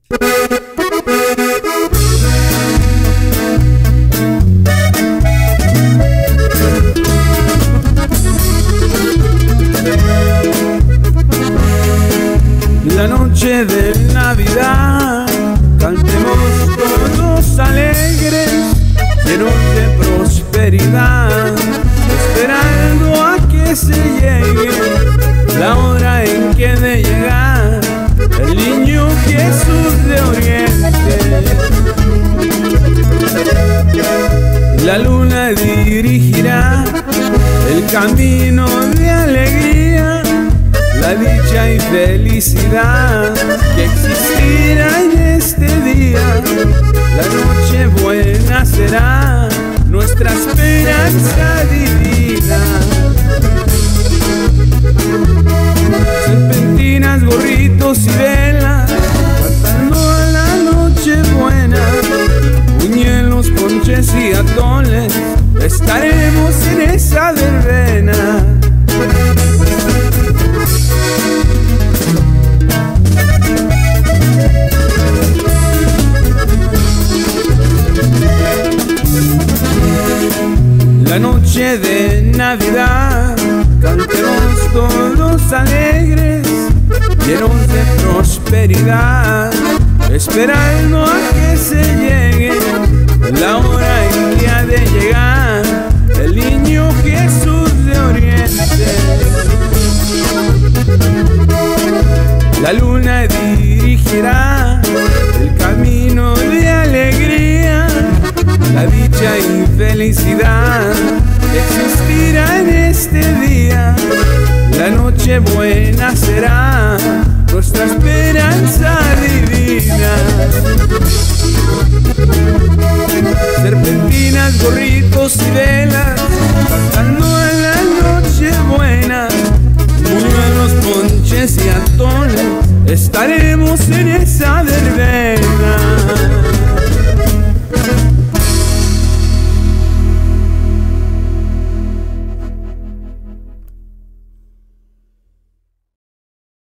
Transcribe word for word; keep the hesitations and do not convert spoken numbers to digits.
La noche de Navidad, cantemos todos alegres, llenos de prosperidad, esperando a que se llegue la hora en que ha de llegar el niño Jesús de Oriente. La luna dirigirá el camino de alegría, la dicha y felicidad que existirá en este día. La noche buena será nuestra esperanza divina. Serpentinas, gorritos y velas, cantando a la noche buena. Buñuelos, ponches y atoles, estaremos en esa verbena. La noche de Navidad, cantemos todos alegres, llenos de prosperidad, esperando a que se llegue la hora en que ha de llegar el niño Jesús de Oriente. La luna dirigirá el camino de alegría, la dicha y felicidad que existirá en este día. La noche buena será nuestra esperanza divina. Serpentinas, gorritos y velas, cantando en la noche buena. Buñuelos, ponches y atoles, estaremos en esa verbena.